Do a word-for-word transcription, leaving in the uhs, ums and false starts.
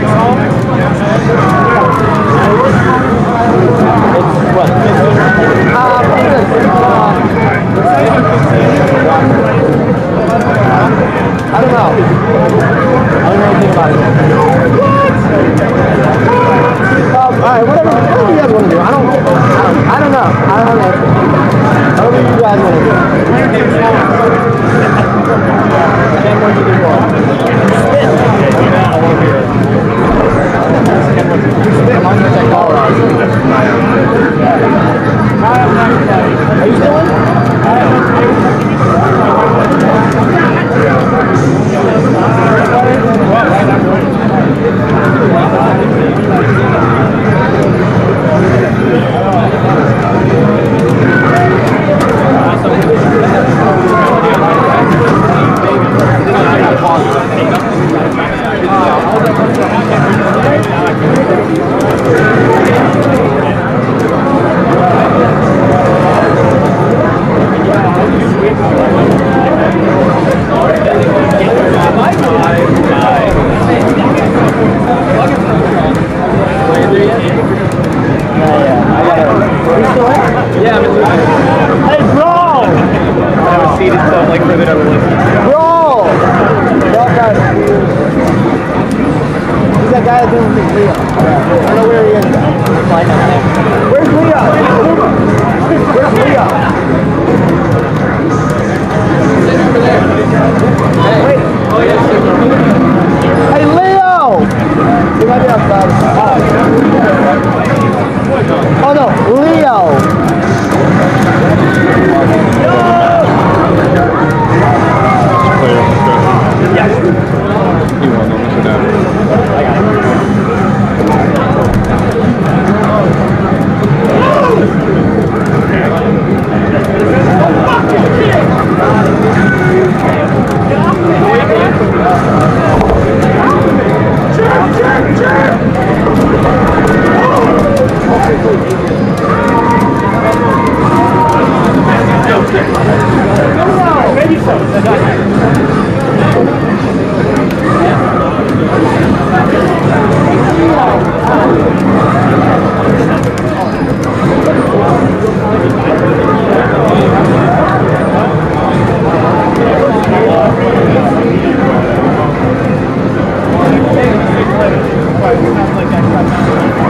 what? Uh, I don't know. I don't know anything about it. Um, Alright, whatever, whatever you guys want to do. I don't, I don't, I don't know. I don't know. Whatever you guys want to do. Ken, what do you do for? Spit. I want to hear it. Ken, what do you do? Spit. I'm going to take all right. Are you still in? Like that.